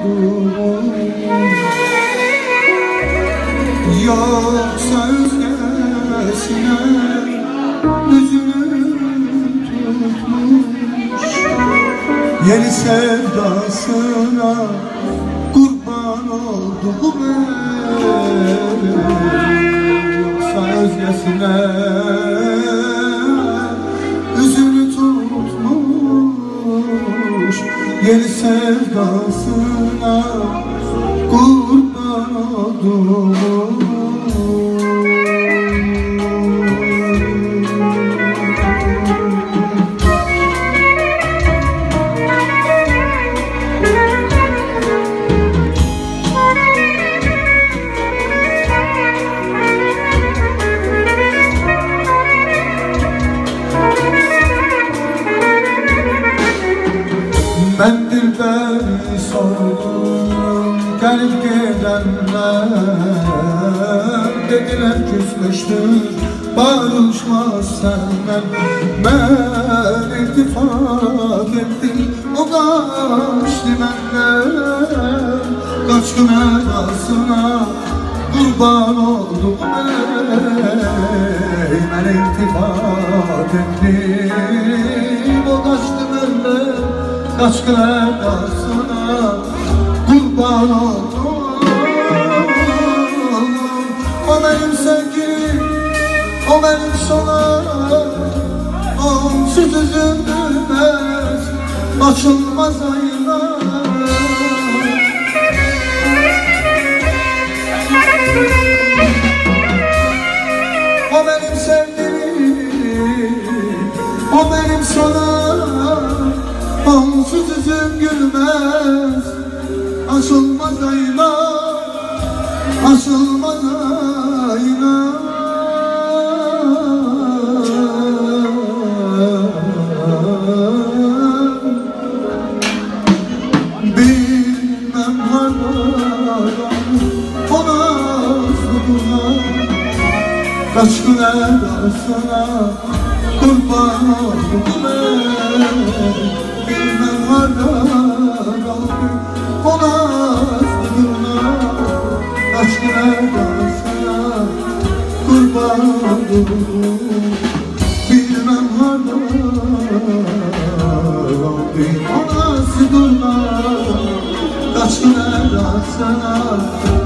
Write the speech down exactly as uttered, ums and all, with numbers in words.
oldum. Yoksa özgesine üzünü tutmuş, yeni sevdasına kurban oldum ben. Yoksa özgesine üzünü tutmuş, yeni sevdasına kurban oldum. Ben dilberi sordum, gelip gidenler dediler küsmüştür, barışmaz senden. Ben iltifat ettim, o kaçtı benden. Kaç gün arasına kurban oldum ben. Ben iltifat ettim, o kaçtı benden. Kaç gün arasına kurban oldum. O benim sevgilim, o benim sonarım. Onsuz üzülmez, açılmaz aylar. O benim sevgilim, o benim sonarım. Onsuz üzüm gülmez, aşılmaz aylar, aşılmaz aylar. Bilmem hardan, o nazlı durlar. Kaç gün arasına kurban oldum ben. Bilmem hardan kaldım, o nazlı durlar. Kaç gün arasına kurban oldum. Bilmem hardan kaldım, o nazlı durlar. Kaç gün arasına